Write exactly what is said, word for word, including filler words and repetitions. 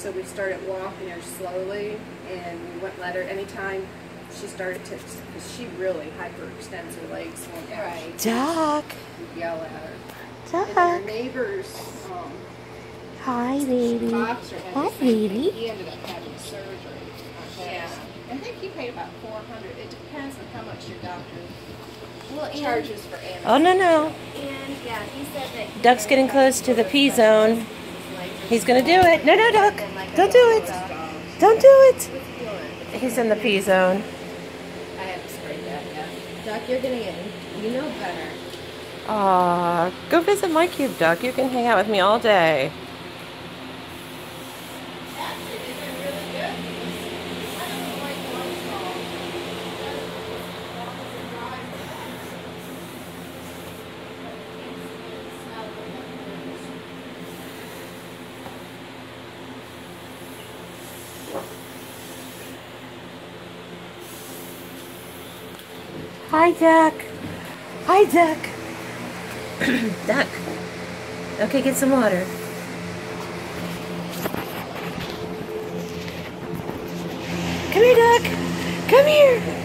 so we started walking her slowly, and we wouldn't let her anytime she started to, because she really hyperextends her legs. Right. Duck. We'd yell at her. Duck. And then our neighbors, um, Hi, baby. boxer had Hi, the same thing. baby. He ended up having surgery on his. Yeah. I think he paid about four hundred. It depends on how much your doctor Well, and, charges for anesthesia. Oh, no, no. and yeah, he said that he Duck's getting close to the P zone. He's going to do it. No, no, Duck. Don't do it. Don't do it. He's in the P zone. I haven't sprayed that yet. Doc, you're getting in. You know better. Aw, go visit my cube, Duck. You can hang out with me all day. Hi, Duck. Hi, Duck. Duck. Okay, get some water. Come here, Duck. Come here.